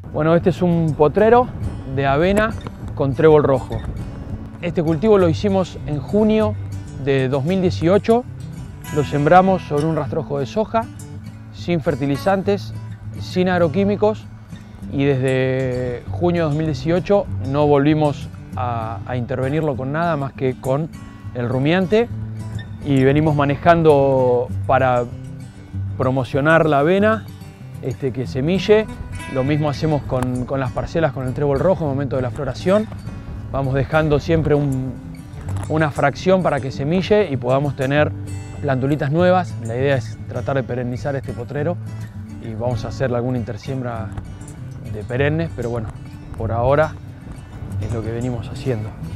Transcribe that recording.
Bueno, este es un potrero de avena con trébol rojo. Este cultivo lo hicimos en junio de 2018. Lo sembramos sobre un rastrojo de soja, sin fertilizantes, sin agroquímicos, y desde junio de 2018 no volvimos a intervenirlo con nada más que con el rumiante, y venimos manejando para promocionar la avena, que semille. Lo mismo hacemos con las parcelas con el trébol rojo en el momento de la floración. Vamos dejando siempre una fracción para que semille y podamos tener plantulitas nuevas. La idea es tratar de perennizar este potrero y vamos a hacerle alguna intersiembra de perennes, pero bueno, por ahora es lo que venimos haciendo.